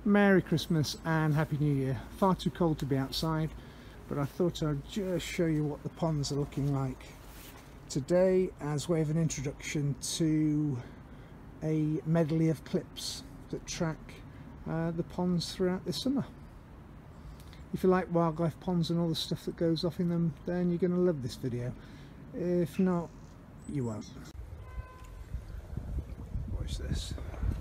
Merry Christmas and Happy New Year. Far too cold to be outside, but I thought I'd just show you what the ponds are looking like today as way of an introduction to a medley of clips that track the ponds throughout this summer. If you like wildlife ponds and all the stuff that goes off in them, then you're going to love this video. If not, you won't. Watch this.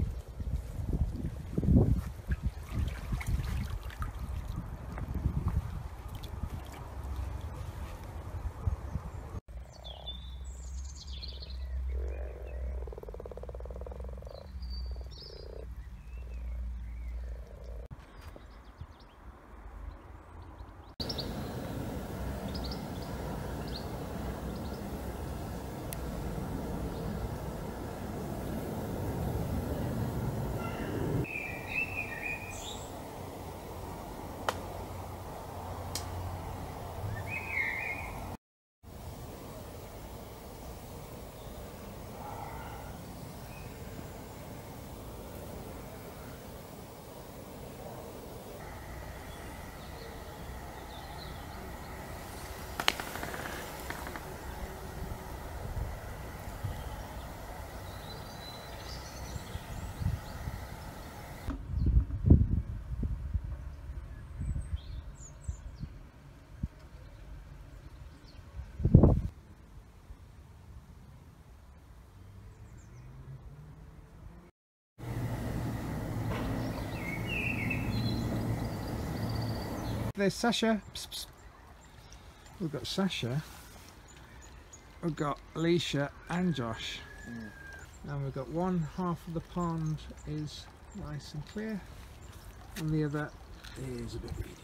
There's Sasha. Psst, psst. We've got Sasha, we've got Alicia and Josh, and we've got one half of the pond is nice and clear and the other is a bit reedy.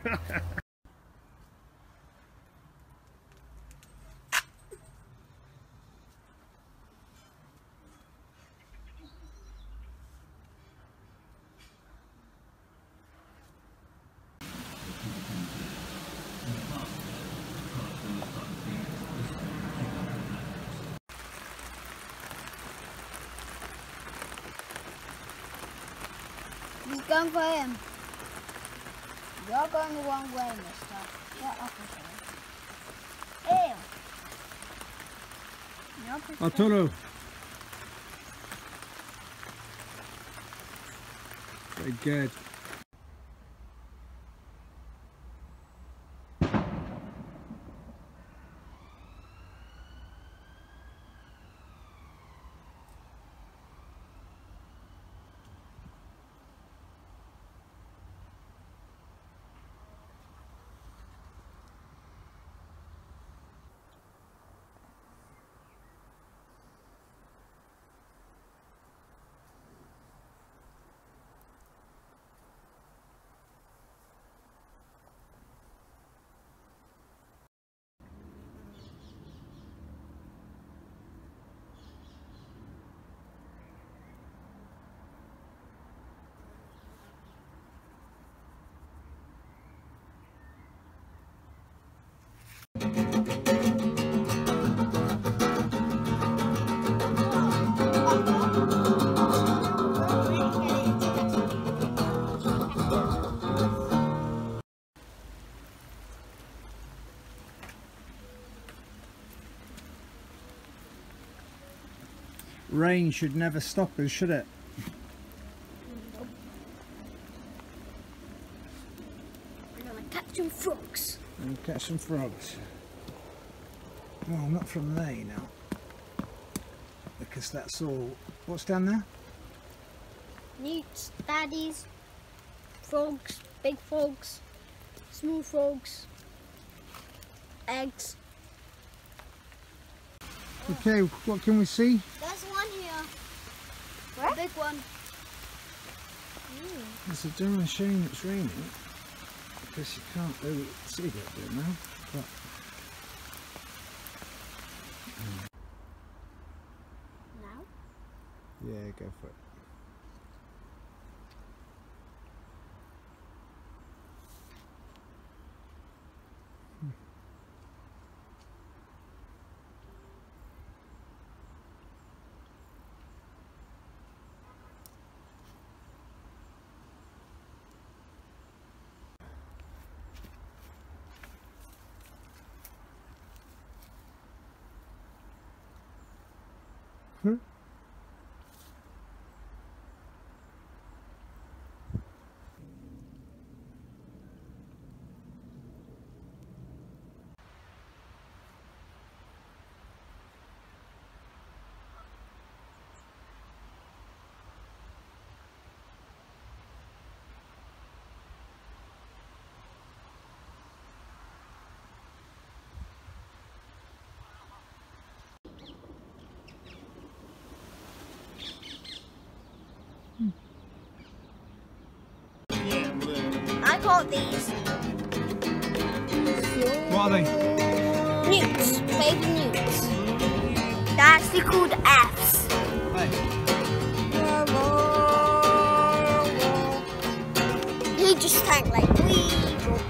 He's going for him. You're going the wrong way, mister. Get off of him. Ew. Arturo. Very good. Rain should never stop us, should it? We're gonna catch some frogs. And catch some frogs. Well, not from there, you know, because that's all. What's down there? Newts, daddies, frogs, big frogs, small frogs, eggs. Okay, what can we see? There's one here. Where? A big one. It's a darn shame it's raining, because you can't really see that bit now. But Now? yeah, go for it. Hmm? I caught these. What are they? Newts, baby newts. They're actually called F's. Hey. He just tank like weevils.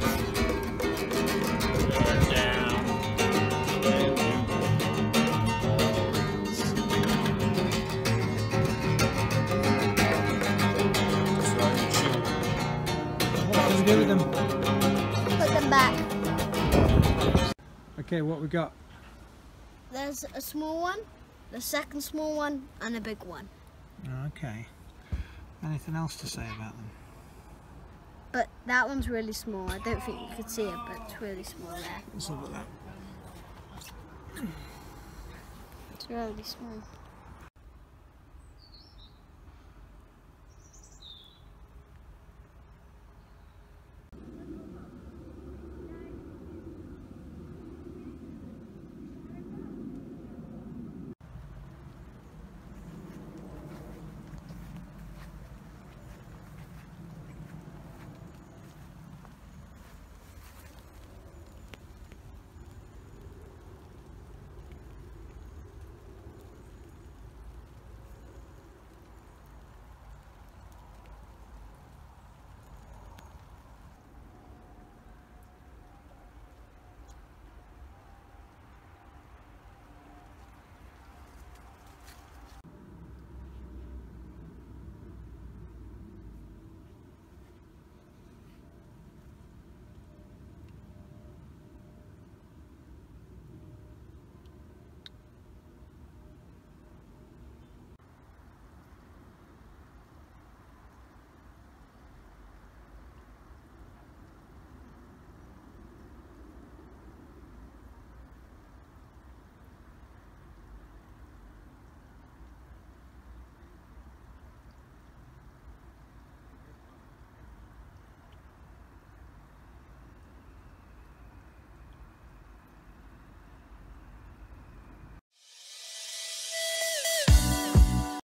What do we do with them? Put them back. Okay, what we got? There's a small one, the second small one, and a big one. Okay. Anything else to say about them? But that one's really small. I don't think you could see it, but it's really small there. Let's look at that. It's really small.